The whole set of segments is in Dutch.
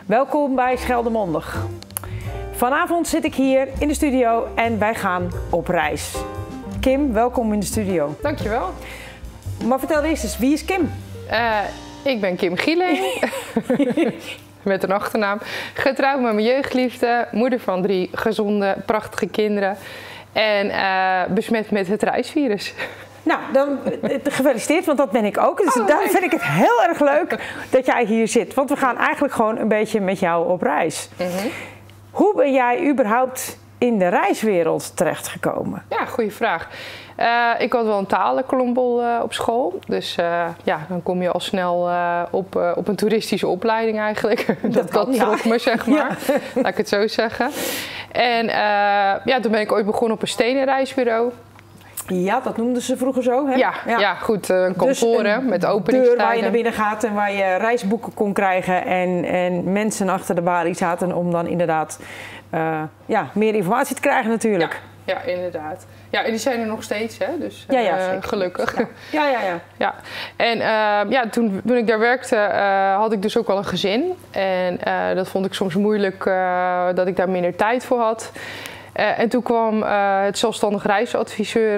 Welkom bij Geldermondig. Vanavond zit ik hier in de studio en wij gaan op reis. Kim, welkom in de studio. Dankjewel. Maar vertel eerst eens, wie is Kim? Ik ben Kim Gieling, met een achternaam. Getrouwd met mijn jeugdliefde, moeder van 3 gezonde, prachtige kinderen en besmet met het reisvirus. Nou, dan gefeliciteerd, want dat ben ik ook. Dus daarom vind ik het heel erg leuk dat jij hier zit. Want we gaan eigenlijk gewoon een beetje met jou op reis. Hoe ben jij überhaupt in de reiswereld terechtgekomen? Ja, goede vraag. Ik had wel een talenkolombol op school. Dus ja, dan kom je al snel op een toeristische opleiding eigenlijk. Dat trok me, zeg maar. Ja. Laat ik het zo zeggen. En ja, toen ben ik ooit begonnen op een stenen reisbureau. Ja, dat noemden ze vroeger zo, hè? Ja, goed. Een kantoor dus met openingstijden. Deur waar je naar binnen gaat en waar je reisboeken kon krijgen. En mensen achter de balie zaten om dan inderdaad meer informatie te krijgen natuurlijk. Ja, inderdaad. Ja, en die zijn er nog steeds, hè? Dus gelukkig. Ja. En toen ik daar werkte, had ik dus ook wel een gezin. En dat vond ik soms moeilijk dat ik daar minder tijd voor had. En toen kwam het zelfstandig reisadviseur,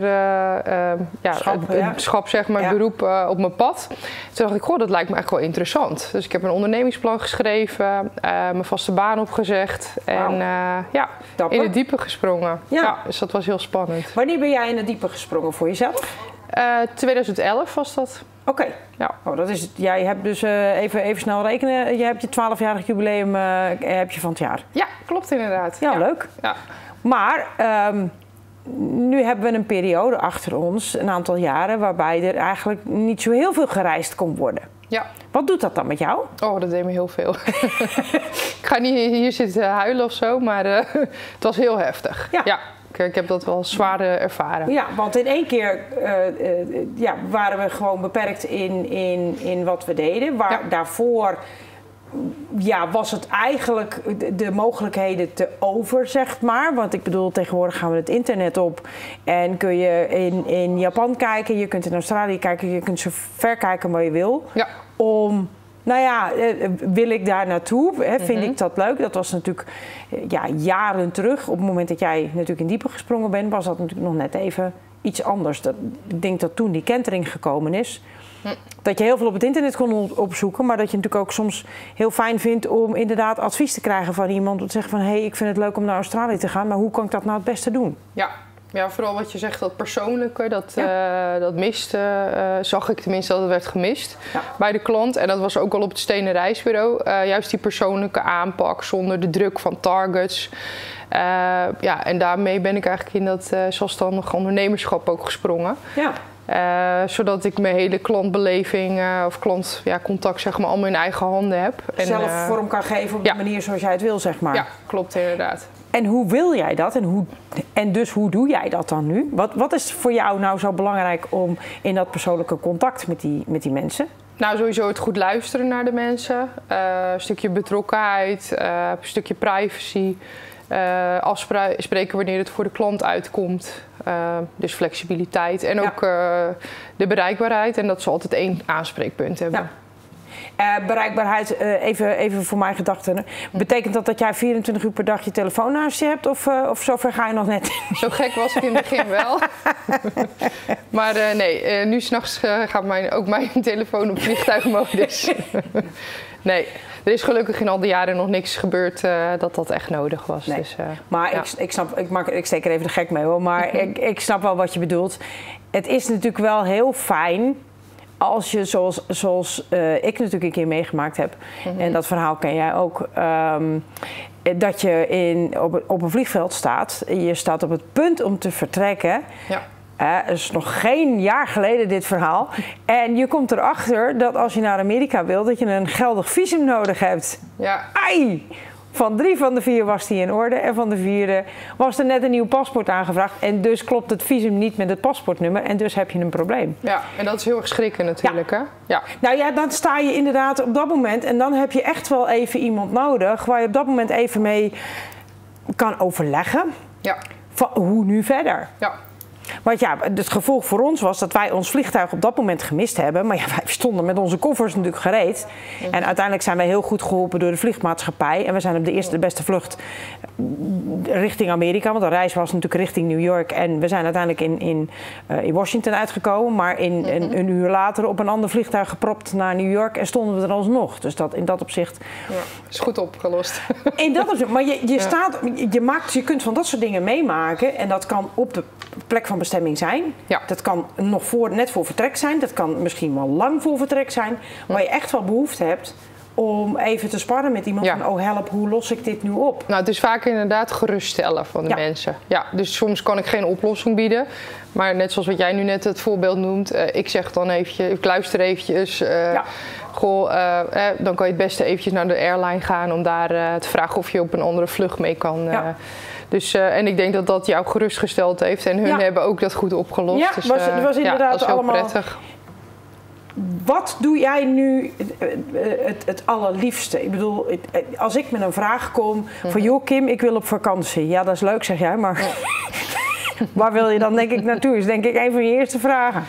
schap, zeg maar, beroep op mijn pad. Toen dacht ik, goh, dat lijkt me echt wel interessant. Dus ik heb een ondernemingsplan geschreven, mijn vaste baan opgezegd en in het diepe gesprongen. Ja, dus dat was heel spannend. Wanneer ben jij in het diepe gesprongen voor jezelf? 2011 was dat. Oké. Ja. Oh, dat is het. Jij hebt dus, even snel rekenen, je hebt je 12-jarig jubileum heb je van het jaar. Ja, klopt inderdaad. Ja, leuk. Ja. Maar nu hebben we een periode achter ons, een aantal jaren, waarbij er eigenlijk niet zo heel veel gereisd kon worden. Ja. Wat doet dat dan met jou? Oh, dat deed me heel veel. Ik ga niet hier zitten huilen of zo, maar het was heel heftig. Ja. Ik heb dat wel zwaar ervaren. Ja, want in één keer waren we gewoon beperkt in wat we deden. Daarvoor was het eigenlijk de mogelijkheden te over, zeg maar. Want ik bedoel, tegenwoordig gaan we het internet op en kun je in Japan kijken, je kunt in Australië kijken, je kunt zo ver kijken waar je wil. Ja. Wil ik daar naartoe? Vind ik dat leuk? Dat was natuurlijk jaren terug. Op het moment dat jij natuurlijk in diepe gesprongen bent, was dat natuurlijk nog net even iets anders. Ik denk dat toen die kentering gekomen is, dat je heel veel op het internet kon opzoeken, maar dat je natuurlijk ook soms heel fijn vindt om inderdaad advies te krijgen van iemand. Om te zeggen van, hé, ik vind het leuk om naar Australië te gaan, maar hoe kan ik dat nou het beste doen? Ja, vooral wat je zegt, dat persoonlijke, dat miste, zag ik tenminste dat het werd gemist bij de klant. En dat was ook al op het stenen reisbureau. Juist die persoonlijke aanpak zonder de druk van targets. En daarmee ben ik eigenlijk in dat zelfstandig ondernemerschap ook gesprongen. Ja. Zodat ik mijn hele klantbeleving of klantcontact zeg maar allemaal in eigen handen heb. Zelf vorm kan geven op de manier zoals jij het wil, zeg maar. Ja, klopt inderdaad. En hoe wil jij dat en dus hoe doe jij dat dan nu? Wat is voor jou nou zo belangrijk om in dat persoonlijke contact met die mensen? Nou, sowieso het goed luisteren naar de mensen. Een stukje betrokkenheid, een stukje privacy. Afspreken wanneer het voor de klant uitkomt. Dus flexibiliteit en ook de bereikbaarheid. En dat ze altijd 1 aanspreekpunt hebben. Ja. Bereikbaarheid, even voor mijn gedachten. Betekent dat jij 24 uur per dag je telefoon naast je hebt? Of zover ga je nog net? Zo gek was ik in het begin wel. Maar nee, nu s'nachts gaat ook mijn telefoon op vliegtuigmodus. Nee, er is gelukkig in al die jaren nog niks gebeurd dat echt nodig was. Nee. Dus, maar ik steek er even de gek mee hoor. Maar ik snap wel wat je bedoelt. Het is natuurlijk wel heel fijn als je, zoals ik natuurlijk een keer meegemaakt heb, en dat verhaal ken jij ook, dat je op een vliegveld staat, je staat op het punt om te vertrekken. Ja. Het is nog geen jaar geleden dit verhaal. En je komt erachter dat als je naar Amerika wil, dat je een geldig visum nodig hebt. Ja. Ai! Van 3 van de 4 was die in orde en van de 4e was er net een nieuw paspoort aangevraagd. En dus klopt het visum niet met het paspoortnummer en dus heb je een probleem. Ja, en dat is heel erg schrikken natuurlijk, hè? Ja. Nou ja, dan sta je inderdaad op dat moment en dan heb je echt wel even iemand nodig waar je op dat moment even mee kan overleggen. Ja. Van hoe nu verder? Ja. Want ja, het gevolg voor ons was dat wij ons vliegtuig op dat moment gemist hebben. Maar ja, wij stonden met onze koffers natuurlijk gereed. En uiteindelijk zijn wij heel goed geholpen door de vliegmaatschappij. En we zijn op de beste vlucht richting Amerika. Want de reis was natuurlijk richting New York. En we zijn uiteindelijk in Washington uitgekomen. Maar een uur later op een ander vliegtuig gepropt naar New York. En stonden we er alsnog. Dus dat, in dat opzicht... Ja, is goed opgelost. In dat opzicht. Maar je kunt van dat soort dingen meemaken. En dat kan op de plek van bestemming zijn. Ja. Dat kan nog net voor vertrek zijn. Dat kan misschien wel lang voor vertrek zijn. Waar je echt wel behoefte hebt om even te sparren met iemand van... oh help, hoe los ik dit nu op? Nou, het is vaak inderdaad geruststellen van de mensen. Ja, dus soms kan ik geen oplossing bieden. Maar net zoals wat jij nu net het voorbeeld noemt... ik zeg dan eventjes, ik luister eventjes... dan kan je het beste eventjes naar de airline gaan... om daar te vragen of je op een andere vlucht mee kan... Dus, en ik denk dat dat jou gerustgesteld heeft. En hun hebben ook dat goed opgelost. Ja, dus, het was inderdaad dat is heel allemaal prettig. Wat doe jij nu het allerliefste? Ik bedoel, als ik met een vraag kom van... joh Kim, ik wil op vakantie. Ja, dat is leuk, zeg jij, maar... Waar wil je dan denk ik naartoe? Is denk ik een van je eerste vragen.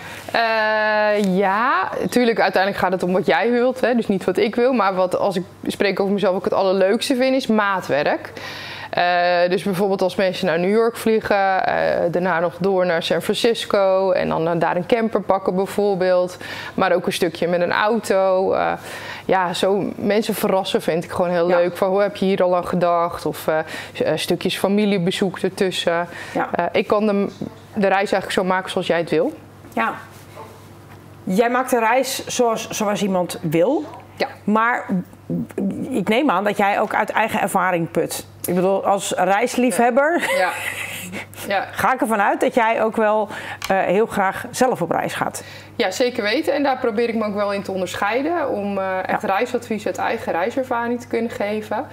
Ja, natuurlijk uiteindelijk gaat het om wat jij wilt. Hè? Dus niet wat ik wil. Maar als ik spreek over mezelf, wat ik het allerleukste vind, is maatwerk. Dus bijvoorbeeld als mensen naar New York vliegen, daarna nog door naar San Francisco en dan daar een camper pakken bijvoorbeeld. Maar ook een stukje met een auto. Zo mensen verrassen vind ik gewoon heel leuk. Van, hoe heb je hier al aan gedacht? Of stukjes familiebezoek ertussen. Ja. Ik kan de reis eigenlijk zo maken zoals jij het wil. Ja. Jij maakt de reis zoals iemand wil. Ja. Maar ik neem aan dat jij ook uit eigen ervaring put. Ik bedoel, als reisliefhebber ga ik ervan uit dat jij ook wel heel graag zelf op reis gaat. Ja, zeker weten. En daar probeer ik me ook wel in te onderscheiden. Om echt reisadvies uit eigen reiservaring te kunnen geven.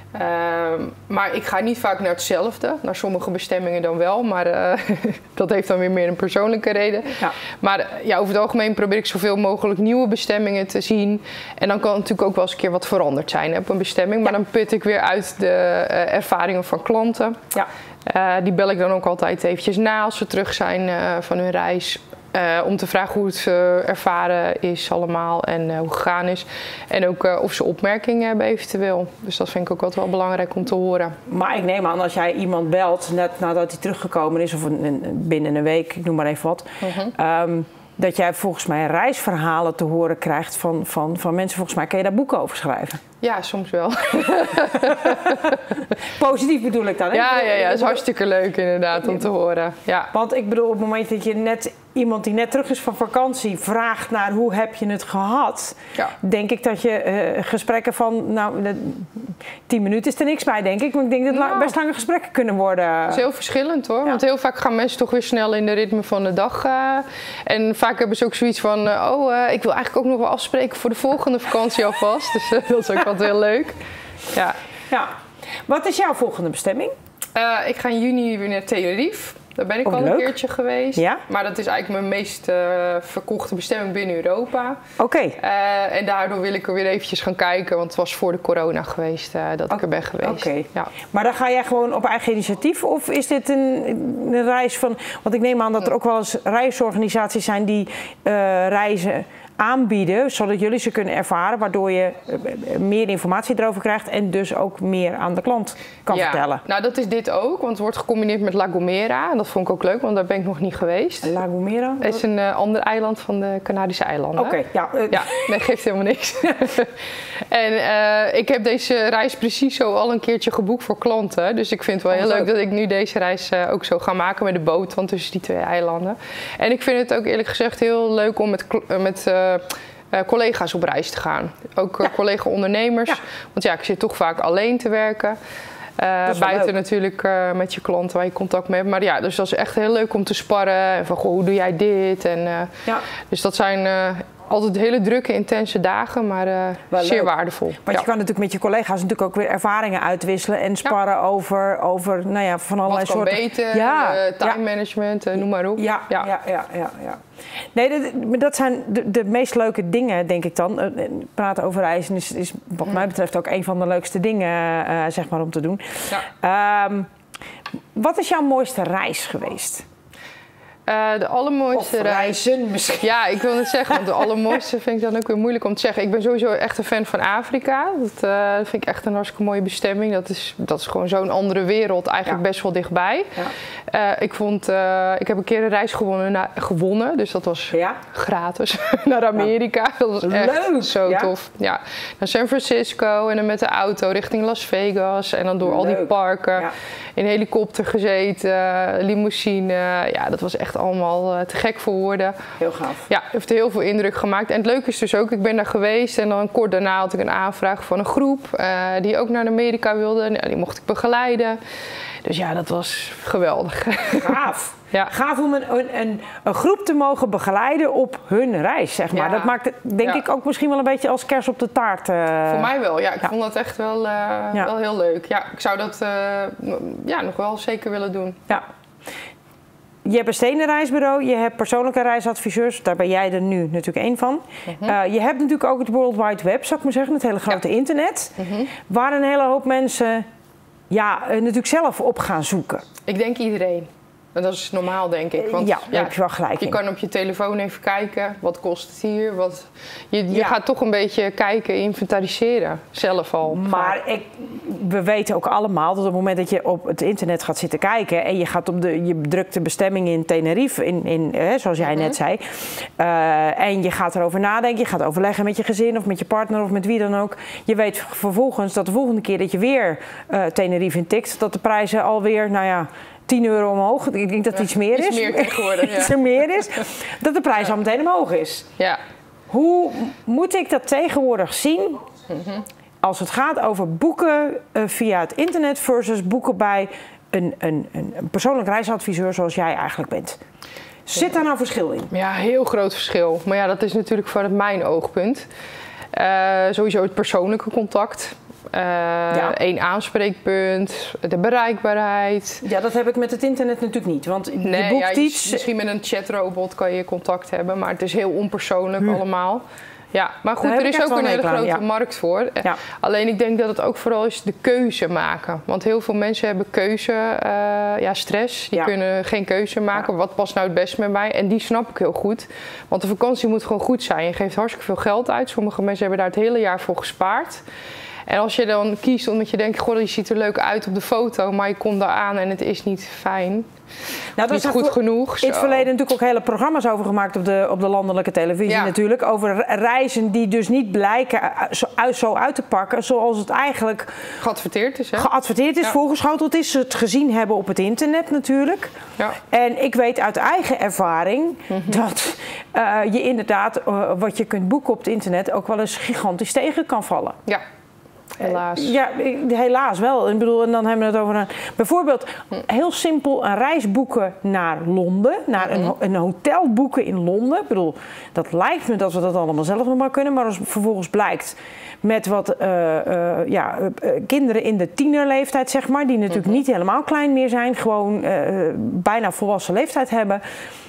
Maar ik ga niet vaak naar hetzelfde. Naar sommige bestemmingen dan wel. Maar dat heeft dan weer meer een persoonlijke reden. Ja. Maar over het algemeen probeer ik zoveel mogelijk nieuwe bestemmingen te zien. En dan kan het natuurlijk ook wel eens een keer wat veranderd zijn op een bestemming. Maar dan put ik weer uit de ervaringen van klanten. Ja. Die bel ik dan ook altijd eventjes na als ze terug zijn van hun reis. Om te vragen hoe het ervaren is allemaal en hoe het gegaan is. En ook of ze opmerkingen hebben eventueel. Dus dat vind ik ook altijd wel belangrijk om te horen. Maar ik neem aan als jij iemand belt net nadat hij teruggekomen is... of binnen een week, ik noem maar even wat... dat jij volgens mij reisverhalen te horen krijgt van mensen. Volgens mij kun je daar boeken over schrijven. Ja, soms wel. Positief bedoel ik dan, hè? Ja, dat is hartstikke leuk inderdaad om te horen. Ja. Want ik bedoel, op het moment dat je net iemand die net terug is van vakantie vraagt naar hoe heb je het gehad, denk ik dat je gesprekken van, 10 minuten is er niks bij, denk ik. Maar ik denk dat best lange gesprekken kunnen worden. Dat is heel verschillend hoor. Ja. Want heel vaak gaan mensen toch weer snel in de ritme van de dag. En vaak hebben ze ook zoiets van, ik wil eigenlijk ook nog wel afspreken voor de volgende vakantie alvast. Dus dat is ook altijd heel leuk. Ja. Wat is jouw volgende bestemming? Ik ga in juni weer naar Tenerife. Daar ben ik al een keertje geweest. Ja? Maar dat is eigenlijk mijn meest verkochte bestemming binnen Europa. Oké. En daardoor wil ik er weer eventjes gaan kijken. Want het was voor de corona geweest dat ik er ben geweest. Oké. Ja. Maar dan ga jij gewoon op eigen initiatief? Of is dit een reis van... Want ik neem aan dat er ook wel eens reisorganisaties zijn die reizen aanbieden, zodat jullie ze kunnen ervaren, waardoor je meer informatie erover krijgt en dus ook meer aan de klant kan vertellen. Nou, dat is dit ook, want het wordt gecombineerd met La Gomera en dat vond ik ook leuk, want daar ben ik nog niet geweest. La Gomera? Het is een ander eiland van de Canadische eilanden. Oké, nee, geeft helemaal niks. En ik heb deze reis precies zo al een keertje geboekt voor klanten, dus ik vind het wel heel leuk dat ik nu deze reis ook zo ga maken met de boot, want tussen die 2 eilanden. En ik vind het ook eerlijk gezegd heel leuk om met collega's op reis te gaan. Ook collega-ondernemers. Ja. Want ik zit toch vaak alleen te werken. Buiten natuurlijk met je klanten waar je contact mee hebt. Maar dus dat is echt heel leuk om te sparren. En van, hoe doe jij dit? En, dus dat zijn altijd hele drukke, intense dagen, maar zeer waardevol. Want je kan natuurlijk met je collega's natuurlijk ook weer ervaringen uitwisselen en sparren over van allerlei soorten. Wat kan beter, time management, noem maar op. Ja. Nee, dat zijn de meest leuke dingen, denk ik dan. Praten over reizen is wat mij betreft ook een van de leukste dingen, zeg maar, om te doen. Ja. Wat is jouw mooiste reis geweest? De allermooiste of reizen misschien. Ja, ik wil het zeggen, want de allermooiste vind ik dan ook weer moeilijk om te zeggen. Ik ben sowieso echt een fan van Afrika. Dat vind ik echt een hartstikke mooie bestemming. Dat is gewoon zo'n andere wereld, eigenlijk best wel dichtbij. Ja. Ik heb een keer een reis gewonnen, dus dat was gratis naar Amerika. Dat was echt zo tof. Ja. Naar San Francisco en dan met de auto richting Las Vegas en dan door al die parken. Ja. In een helikopter gezeten, limousine. Ja, dat was echt allemaal te gek voor woorden. Heel gaaf. Ja, heeft heel veel indruk gemaakt. En het leuke is dus ook, ik ben daar geweest en dan kort daarna had ik een aanvraag van een groep die ook naar Amerika wilde. Nou, die mocht ik begeleiden. Dus ja, dat was geweldig. Gaaf. Ja. Gaaf om een groep te mogen begeleiden op hun reis, zeg maar. Ja. Dat maakt het, denk ik, ook misschien wel een beetje als kers op de taart. Voor mij wel, ja. Ik vond dat echt wel heel leuk. Ja, ik zou dat nog wel zeker willen doen. Ja. Je hebt een stenen reisbureau, je hebt persoonlijke reisadviseurs. Daar ben jij er nu natuurlijk één van. Je hebt natuurlijk ook het World Wide Web, zou ik maar zeggen. Het hele grote internet. Waar een hele hoop mensen natuurlijk zelf op gaan zoeken. Ik denk iedereen. Dat is normaal, denk ik. Want, daar heb je wel gelijk in. Je kan op je telefoon even kijken. Wat kost het hier? Je gaat toch een beetje kijken, inventariseren. Zelf al. Maar we weten ook allemaal dat op het moment dat je op het internet gaat zitten kijken... en je gaat je drukt de bestemming in Tenerife, zoals jij net zei... en je gaat erover nadenken, je gaat overleggen met je gezin of met je partner of met wie dan ook. Je weet vervolgens dat de volgende keer dat je weer Tenerife intikt... dat de prijzen alweer, €10 omhoog. Ik denk dat het iets meer is. Iets meer tegenwoordig, iets meer is. Dat de prijs al meteen omhoog is. Ja. Hoe moet ik dat tegenwoordig zien als het gaat over boeken via het internet versus boeken bij een persoonlijk reisadviseur zoals jij eigenlijk bent? Zit daar nou verschil in? Ja, heel groot verschil. Maar ja, dat is natuurlijk vanuit mijn oogpunt. Sowieso het persoonlijke contact. Eén aanspreekpunt, de bereikbaarheid. Ja, dat heb ik met het internet natuurlijk niet. Want je boekt iets... Misschien met een chatrobot kan je contact hebben, maar het is heel onpersoonlijk allemaal. Ja, maar goed, er is ook een hele grote markt voor. Ja. Alleen ik denk dat het ook vooral is de keuze maken. Want heel veel mensen hebben stress. Die kunnen geen keuze maken. Wat past nou het best met mij? En die snap ik heel goed. Want de vakantie moet gewoon goed zijn. Je geeft hartstikke veel geld uit. Sommige mensen hebben daar het hele jaar voor gespaard. En als je dan kiest omdat je denkt, goh, je ziet er leuk uit op de foto, maar je komt daar aan en het is niet fijn. Dat is niet goed genoeg. In het verleden natuurlijk ook hele programma's over gemaakt op de landelijke televisie natuurlijk. Over reizen die dus niet blijken zo uit te pakken zoals het eigenlijk geadverteerd is. Hè? Geadverteerd is, voorgeschoteld is. Ze het gezien hebben op het internet natuurlijk. Ja. En ik weet uit eigen ervaring dat je inderdaad wat je kunt boeken op het internet ook wel eens gigantisch tegen kan vallen. Ja. Helaas. Ja, helaas wel. Ik bedoel, en dan hebben we het over bijvoorbeeld heel simpel een reis boeken naar Londen. Naar een hotel boeken in Londen. Ik bedoel, dat lijkt me dat we dat allemaal zelf nog maar kunnen. Maar als vervolgens blijkt met wat kinderen in de tienerleeftijd, zeg maar. Die natuurlijk niet helemaal klein meer zijn. Gewoon bijna volwassen leeftijd hebben.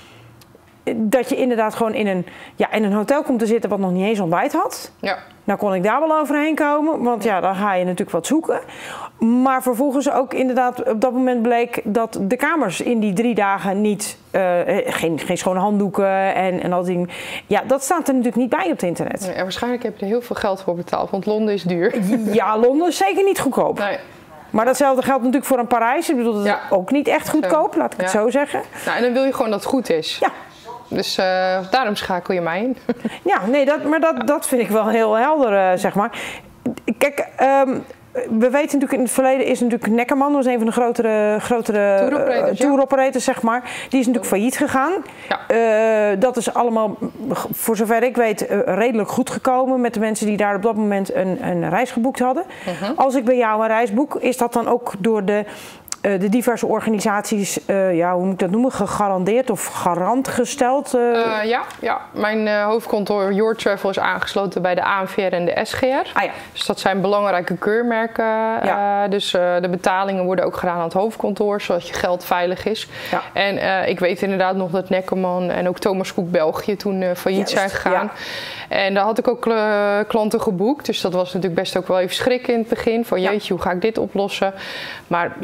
Dat je inderdaad gewoon in een hotel komt te zitten wat nog niet eens ontbijt had. Ja. Nou kon ik daar wel overheen komen, want dan ga je natuurlijk wat zoeken. Maar vervolgens ook inderdaad op dat moment bleek dat de kamers in die 3 dagen niet... geen schone handdoeken en al die dingen. Ja, dat staat er natuurlijk niet bij op het internet. Nee, en waarschijnlijk heb je er heel veel geld voor betaald, want Londen is duur. Ja, Londen is zeker niet goedkoop. Nee. Maar datzelfde geldt natuurlijk voor een Parijs. Ik bedoel, dat is ook niet echt goedkoop, laat ik het zo zeggen. Nou, en dan wil je gewoon dat het goed is. Ja. Dus daarom schakel je mij in. Ja, nee, dat vind ik wel heel helder, zeg maar. Kijk, we weten natuurlijk in het verleden is natuurlijk Neckermann, was een van de grotere touroperators, zeg maar. Die is natuurlijk failliet gegaan. Ja. Dat is allemaal, voor zover ik weet, redelijk goed gekomen met de mensen die daar op dat moment een reis geboekt hadden. Als ik bij jou een reis boek, is dat dan ook door de diverse organisaties, hoe moet ik dat noemen, gegarandeerd of garant gesteld? Ja. Mijn hoofdkantoor Your Travel is aangesloten bij de ANVR en de SGR. Ah, ja. Dus dat zijn belangrijke keurmerken. Ja. Dus de betalingen worden ook gedaan aan het hoofdkantoor, zodat je geld veilig is. Ja. En ik weet inderdaad nog dat Neckermann en ook Thomas Cook België toen failliet zijn gegaan. Ja. En daar had ik ook klanten geboekt. Dus dat was natuurlijk best ook wel even schrikken in het begin. Van jeetje, hoe ga ik dit oplossen? Maar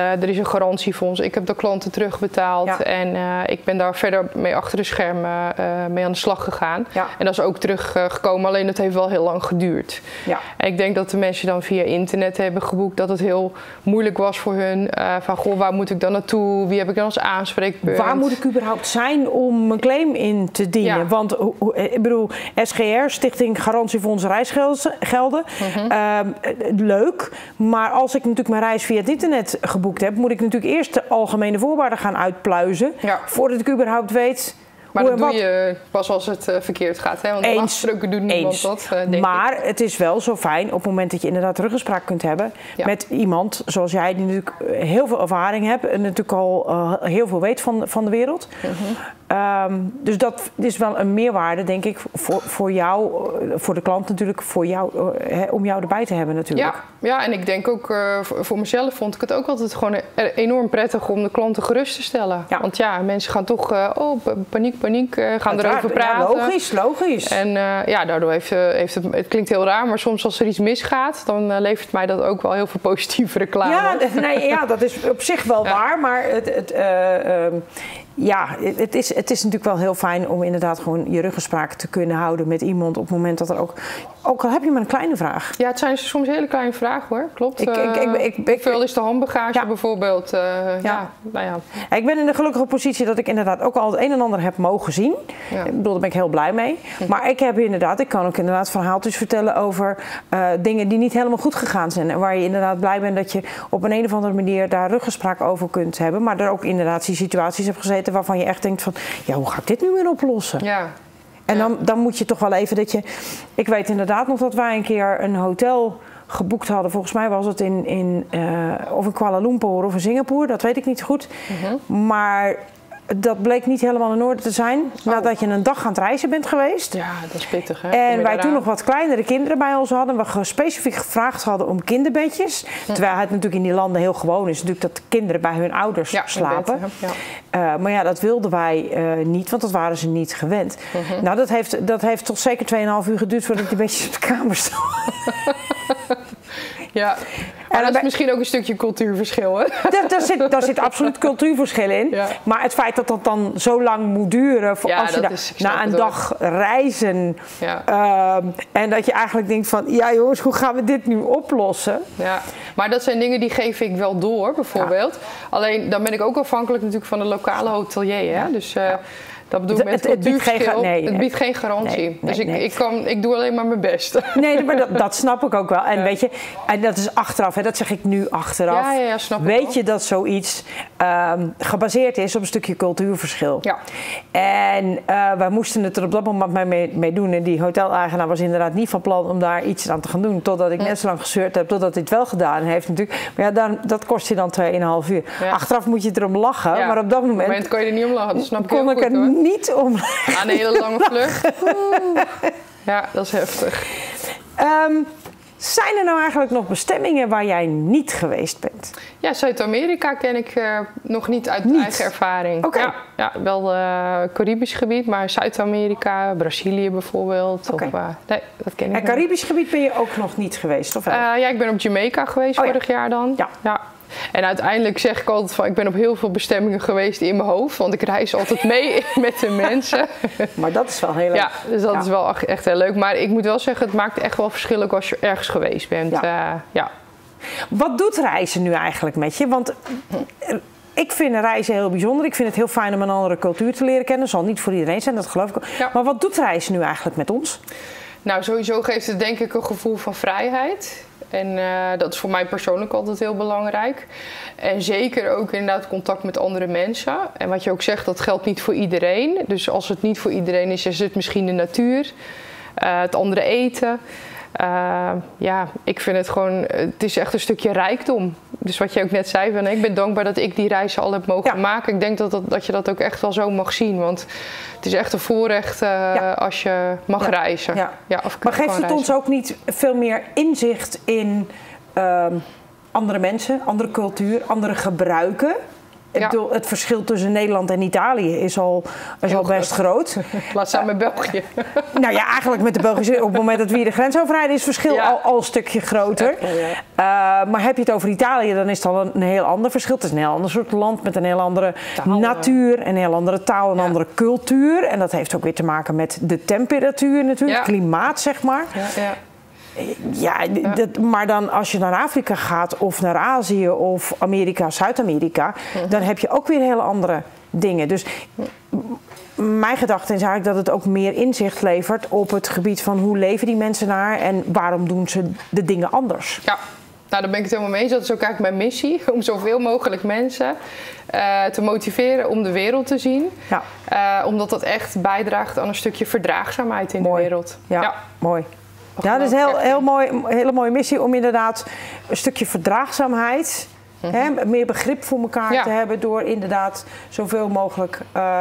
er is een garantiefonds. Ik heb de klanten terugbetaald. Ja. En ik ben daar verder mee achter de schermen mee aan de slag gegaan. Ja. En dat is ook teruggekomen, alleen het heeft wel heel lang geduurd. Ja. En ik denk dat de mensen dan via internet hebben geboekt, dat het heel moeilijk was voor hun. Van, goh, waar moet ik dan naartoe? Wie heb ik dan als aanspreekpunt? Waar moet ik überhaupt zijn om mijn claim in te dienen? Ja. Want ik bedoel, SGR, Stichting Garantiefonds Reisgelden, leuk. Maar als ik natuurlijk mijn reis via het internet geboekt heb, moet ik natuurlijk eerst de algemene voorwaarden gaan uitpluizen, voordat ik überhaupt weet. Maar dat doe je pas als het verkeerd gaat, hè? Want normaal gesproken doet niemand dat, denk maar het is wel zo fijn op het moment dat je inderdaad teruggespraak kunt hebben met iemand zoals jij, die natuurlijk heel veel ervaring hebt en natuurlijk al heel veel weet van de wereld. Dus dat is wel een meerwaarde, denk ik, voor jou, voor de klant natuurlijk, voor jou, om jou erbij te hebben natuurlijk. Ja, en ik denk ook voor mezelf vond ik het ook altijd gewoon enorm prettig om de klanten gerust te stellen. Ja. Want mensen gaan toch, paniek, gaan erover praten. Ja, logisch. En daardoor heeft het klinkt heel raar, maar soms als er iets misgaat, dan levert mij dat ook wel heel veel positieve reclame. Ja, dat is op zich wel waar, maar het is natuurlijk wel heel fijn om inderdaad gewoon je ruggespraak te kunnen houden met iemand op het moment dat er ook al heb je maar een kleine vraag. Ja, het zijn soms hele kleine vragen hoor, klopt. Hoeveel is de handbagage bijvoorbeeld? Ik ben in de gelukkige positie dat ik inderdaad ook al het een en ander heb mogen zien. Ja. Ik bedoel, daar ben ik heel blij mee. Maar ik kan ook inderdaad verhaaltjes vertellen over dingen die niet helemaal goed gegaan zijn. En waar je inderdaad blij bent dat je op een of andere manier daar ruggespraak over kunt hebben. Maar er ook inderdaad die situaties hebt gezeten waarvan je echt denkt van, hoe ga ik dit nu weer oplossen? Ja. En dan moet je toch wel even dat je... Ik weet inderdaad nog dat wij een keer een hotel geboekt hadden. Volgens mij was het of in Kuala Lumpur of in Singapore. Dat weet ik niet goed. Maar dat bleek niet helemaal in orde te zijn. Nadat je een dag aan het reizen bent geweest. Ja, dat is pittig, hè? En wij toen nog wat kleinere kinderen bij ons hadden. We specifiek gevraagd hadden om kinderbedjes. Terwijl het natuurlijk in die landen heel gewoon is. Natuurlijk dat kinderen bij hun ouders slapen. Maar dat wilden wij niet. Want dat waren ze niet gewend. Nou, dat heeft toch zeker 2,5 uur geduurd voordat die bedjes op de kamer stonden. Ja, maar dat is misschien ook een stukje cultuurverschil, hè? Daar zit absoluut cultuurverschil in. Ja. Maar het feit dat dat dan zo lang moet duren, als je na een dag reizen, en dat je eigenlijk denkt van, jongens, hoe gaan we dit nu oplossen? Ja, maar dat zijn dingen die geef ik wel door, bijvoorbeeld. Ja. Alleen, dan ben ik ook afhankelijk natuurlijk van de lokale hotelier, hè? Dus... Dat bedoel ik met het biedt geen garantie. Ik doe alleen maar mijn best. Nee, maar dat snap ik ook wel. En weet je, en dat is achteraf, hè, dat zeg ik nu achteraf. Ja, snap ik weet je dat zoiets gebaseerd is op een stukje cultuurverschil. Ja. En wij moesten het er op dat moment mee doen. En die hoteleigenaar was inderdaad niet van plan om daar iets aan te gaan doen. Totdat ik net zo lang gezeurd heb, totdat hij het wel gedaan heeft natuurlijk. Maar dat kost je dan 2,5 uur. Ja. Achteraf moet je erom lachen, maar op dat moment kan je er niet om lachen. Dat snap ik heel goed, hoor. Niet om. Aan een hele lange vlucht. Ja, dat is heftig. Zijn er nou eigenlijk nog bestemmingen waar jij niet geweest bent? Ja, Zuid-Amerika ken ik nog niet uit eigen ervaring. Okay. Ja, wel Caribisch gebied, maar Zuid-Amerika, Brazilië bijvoorbeeld. Okay. Nee, dat ken ik niet. En Caribisch gebied ben je ook nog niet geweest, of wel? Ja, ik ben op Jamaica geweest vorig jaar dan. Ja. En uiteindelijk zeg ik altijd van, ik ben op heel veel bestemmingen geweest in mijn hoofd. Want ik reis altijd mee met de mensen. Maar dat is wel heel leuk. Ja, dus dat is wel echt heel leuk. Maar ik moet wel zeggen, het maakt echt wel verschil ook als je ergens geweest bent. Wat doet reizen nu eigenlijk met je? Want ik vind reizen heel bijzonder. Ik vind het heel fijn om een andere cultuur te leren kennen. Dat zal niet voor iedereen zijn, dat geloof ik ook. Ja. Maar wat doet reizen nu eigenlijk met ons? Nou, sowieso geeft het denk ik een gevoel van vrijheid. En dat is voor mij persoonlijk altijd heel belangrijk. En zeker ook inderdaad contact met andere mensen. En wat je ook zegt, dat geldt niet voor iedereen. Dus als het niet voor iedereen is het misschien de natuur. Het andere eten. Ik vind het gewoon, het is echt een stukje rijkdom. Dus wat je ook net zei, van, ik ben dankbaar dat ik die reis al heb mogen maken. Ik denk dat je dat ook echt wel zo mag zien. Want het is echt een voorrecht als je mag reizen. Ja, maar geeft het ons ook niet veel meer inzicht in andere mensen, andere cultuur, andere gebruiken? Het verschil tussen Nederland en Italië is al best groot. Laat staan met België. Nou ja, eigenlijk met de Belgische, op het moment dat we hier de grens overrijden, is het verschil al een stukje groter. Maar heb je het over Italië, dan is het al een heel ander verschil. Het is een heel ander soort land met een heel andere natuur, een heel andere taal, een andere cultuur. En dat heeft ook weer te maken met de temperatuur natuurlijk, het klimaat zeg maar. Maar dan als je naar Afrika gaat of naar Azië of Amerika, Zuid-Amerika, dan heb je ook weer hele andere dingen. Dus mijn gedachte is eigenlijk dat het ook meer inzicht levert op het gebied van hoe leven die mensen daar en waarom doen ze de dingen anders. Ja. Nou, daar ben ik het helemaal mee eens. Dat is ook eigenlijk mijn missie. Om zoveel mogelijk mensen te motiveren om de wereld te zien. Omdat dat echt bijdraagt aan een stukje verdraagzaamheid in de wereld. Ja, mooi. Ja, dat is een hele mooie missie om inderdaad een stukje verdraagzaamheid, meer begrip voor elkaar te hebben door inderdaad zoveel mogelijk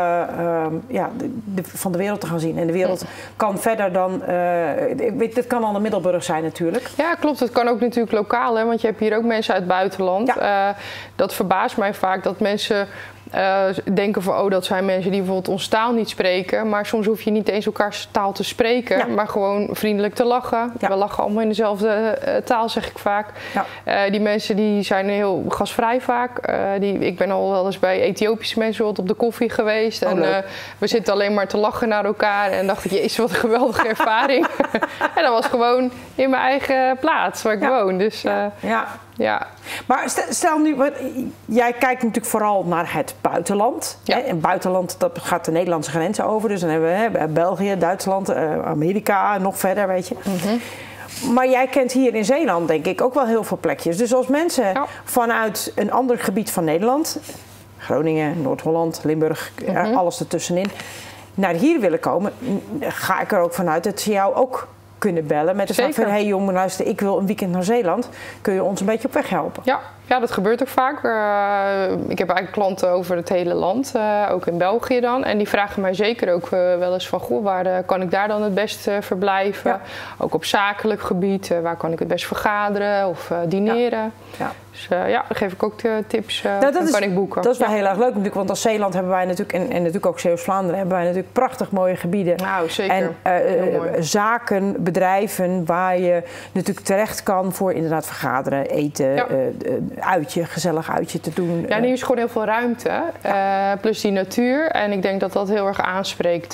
van de wereld te gaan zien. En de wereld kan verder dan, het kan al een Middelburg zijn natuurlijk. Ja, klopt. Het kan ook natuurlijk lokaal, hè, want je hebt hier ook mensen uit het buitenland. Dat verbaast mij vaak dat mensen denken van, dat zijn mensen die bijvoorbeeld onze taal niet spreken. Maar soms hoef je niet eens elkaars taal te spreken, maar gewoon vriendelijk te lachen. We lachen allemaal in dezelfde taal, zeg ik vaak. Die mensen die zijn heel gastvrij vaak. Ik ben al wel eens bij Ethiopische mensen op de koffie geweest. En we zitten alleen maar te lachen naar elkaar. En dacht ik, jezus, wat een geweldige ervaring. En dat was gewoon in mijn eigen plaats waar ik woon. Dus ja. Maar stel nu, jij kijkt natuurlijk vooral naar het buitenland. En buitenland, dat gaat de Nederlandse grenzen over. Dus dan hebben we België, Duitsland, Amerika, nog verder, weet je. Maar jij kent hier in Zeeland, denk ik, ook wel heel veel plekjes. Dus als mensen vanuit een ander gebied van Nederland, Groningen, Noord-Holland, Limburg, alles ertussenin, naar hier willen komen, ga ik er ook vanuit dat ze jou ook kunnen bellen met de vraag van, hey jongen, luister, ik wil een weekend naar Zeeland. Kun je ons een beetje op weg helpen? Ja, dat gebeurt ook vaak. Ik heb eigenlijk klanten over het hele land, ook in België dan. En die vragen mij zeker ook wel eens van, goh, waar kan ik daar dan het best verblijven? Ook op zakelijk gebied, waar kan ik het best vergaderen of dineren? Dus dan geef ik ook tips, kan ik boeken. Dat is wel heel erg leuk natuurlijk, want als Zeeland hebben wij natuurlijk, en natuurlijk ook Zeeuws-Vlaanderen, hebben wij natuurlijk prachtig mooie gebieden. Nou, zeker. En zaken, bedrijven waar je natuurlijk terecht kan voor inderdaad vergaderen, eten, gezellig uitje te doen. Ja, nu is gewoon heel veel ruimte, plus die natuur. En ik denk dat dat heel erg aanspreekt.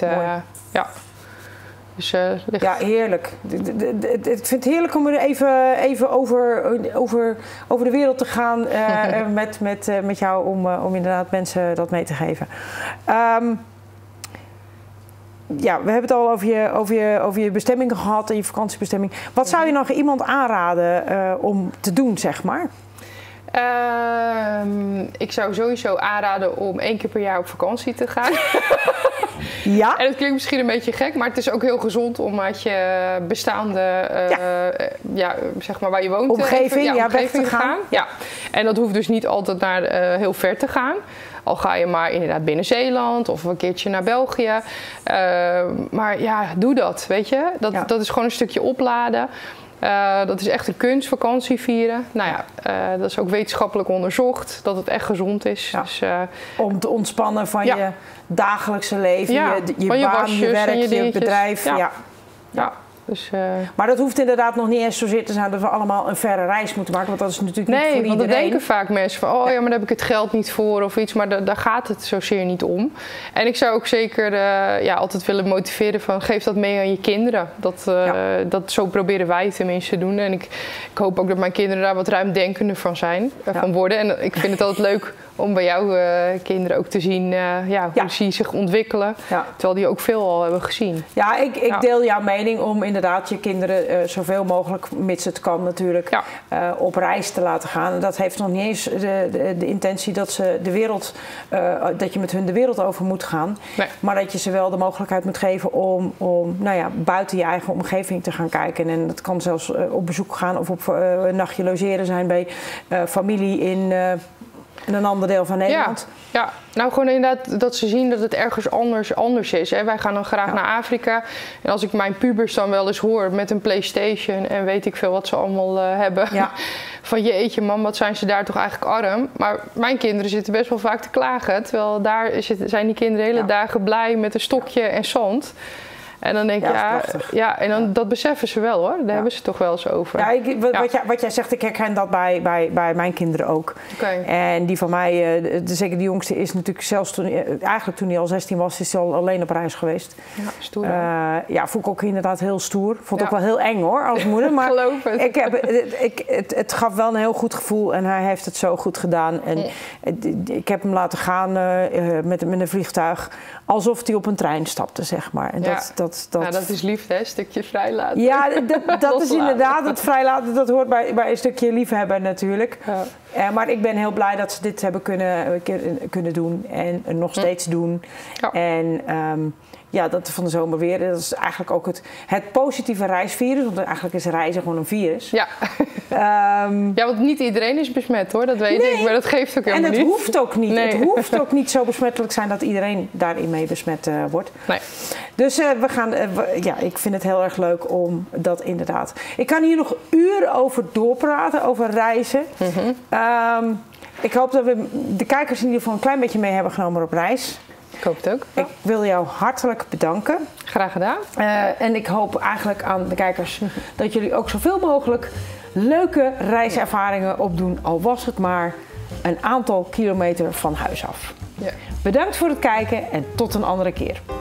Dus, ja, heerlijk. Ik vind het heerlijk om er even over de wereld te gaan met jou om inderdaad mensen dat mee te geven. We hebben het al over je bestemming gehad en je vakantiebestemming. Wat zou je nog iemand aanraden om te doen, zeg maar? Ik zou sowieso aanraden om 1 keer per jaar op vakantie te gaan. Ja. En dat klinkt misschien een beetje gek, maar het is ook heel gezond om uit je bestaande, zeg maar waar je woont, omgeving weg te gaan. Ja. En dat hoeft dus niet altijd naar heel ver te gaan. Al ga je maar inderdaad binnen Zeeland of een keertje naar België. Maar ja, doe dat, weet je. Dat is gewoon een stukje opladen. Dat is echt een kunst, vakantie vieren. Nou ja, dat is ook wetenschappelijk onderzocht, dat het echt gezond is. Ja. Dus, om te ontspannen van je dagelijkse leven, je baan, je werk, je bedrijf. Ja. Dus, maar dat hoeft inderdaad nog niet eens zozeer te zijn dat we allemaal een verre reis moeten maken. Want dat is natuurlijk niet voor iedereen. Nee, want dan denken vaak mensen van, maar daar heb ik het geld niet voor of iets. Maar daar gaat het zozeer niet om. En ik zou ook zeker altijd willen motiveren van, geef dat mee aan je kinderen. Dat zo proberen wij tenminste te doen. En ik hoop ook dat mijn kinderen daar wat ruimdenkender van worden. En ik vind het altijd leuk om bij jouw kinderen ook te zien hoe ze zich ontwikkelen. Ja. Terwijl die ook veel al hebben gezien. Ja, ik deel jouw mening om inderdaad je kinderen zoveel mogelijk, mits het kan natuurlijk, op reis te laten gaan. En dat heeft nog niet eens de intentie dat ze dat je met hun de wereld over moet gaan. Nee. Maar dat je ze wel de mogelijkheid moet geven om buiten je eigen omgeving te gaan kijken. En dat kan zelfs op bezoek gaan of op een nachtje logeren zijn bij familie in een ander deel van Nederland. Ja, nou gewoon inderdaad dat ze zien dat het ergens anders is. Hè. Wij gaan dan graag naar Afrika. En als ik mijn pubers dan wel eens hoor met een PlayStation en weet ik veel wat ze allemaal hebben. Ja. van jeetje man, wat zijn ze daar toch eigenlijk arm. Maar mijn kinderen zitten best wel vaak te klagen. Terwijl daar zijn die kinderen de hele dagen blij met een stokje en zand. En dan denk ik, en dan, dat beseffen ze wel hoor. Daar hebben ze toch wel eens over. Ja, wat jij zegt, ik herken dat bij mijn kinderen ook. Okay. En die van mij, zeker die jongste, is natuurlijk zelfs toen hij al 16 was, is hij al alleen op reis geweest. Ja, stoer. Vond ik ook inderdaad heel stoer. Vond ik ook wel heel eng hoor, als moeder. Maar geloof het. Het gaf wel een heel goed gevoel en hij heeft het zo goed gedaan. En ik heb hem laten gaan met een vliegtuig, alsof hij op een trein stapte, zeg maar. En dat is lief, hè? Een stukje vrijlaten. Ja, dat is inderdaad het vrijlaten. Dat hoort bij een stukje liefhebben natuurlijk. Ja. Maar ik ben heel blij dat ze dit hebben kunnen doen en nog steeds doen. Ja. En dat van de zomer weer. Dat is eigenlijk ook het positieve reisvirus. Want eigenlijk is reizen gewoon een virus. Ja. Want niet iedereen is besmet hoor, dat weet ik. Maar dat geeft ook helemaal niet. En het hoeft ook niet. Nee. Het hoeft ook niet zo besmettelijk zijn dat iedereen daarin mee besmet wordt. Nee. Dus ik vind het heel erg leuk om dat inderdaad. Ik kan hier nog uren over doorpraten, over reizen. Mm-hmm. Ik hoop dat we de kijkers in ieder geval een klein beetje mee hebben genomen op reis. Ik hoop het ook. Ik wil jou hartelijk bedanken. Graag gedaan. En ik hoop eigenlijk aan de kijkers dat jullie ook zoveel mogelijk leuke reiservaringen opdoen. Al was het maar een aantal kilometer van huis af. Ja. Bedankt voor het kijken en tot een andere keer.